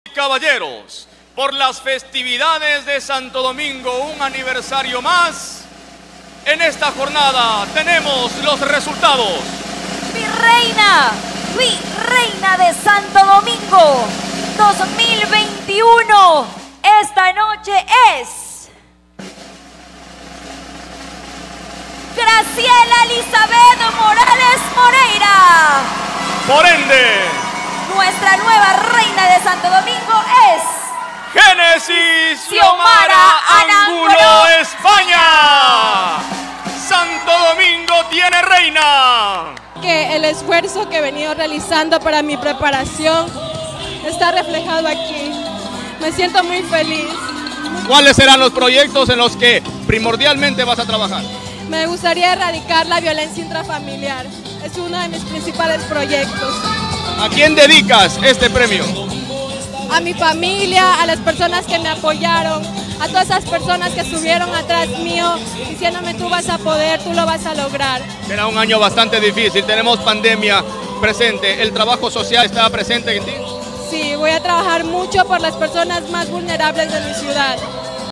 Caballeros, por las festividades de Santo Domingo, un aniversario más, en esta jornada tenemos los resultados. Virreina de Santo Domingo 2021, esta noche es Graciela Elizabeth Morales Moreira. Por ende, nuestra nueva reina de Santo Domingo es Génesis Xiomara Angulo, España. Santo Domingo tiene reina. Que el esfuerzo que he venido realizando para mi preparación está reflejado aquí. Me siento muy feliz. ¿Cuáles serán los proyectos en los que primordialmente vas a trabajar? Me gustaría erradicar la violencia intrafamiliar. Es uno de mis principales proyectos. ¿A quién dedicas este premio? A mi familia, a las personas que me apoyaron, a todas esas personas que estuvieron atrás mío diciéndome tú vas a poder, tú lo vas a lograr. Será un año bastante difícil, tenemos pandemia presente, ¿el trabajo social está presente en ti? Sí, voy a trabajar mucho por las personas más vulnerables de mi ciudad.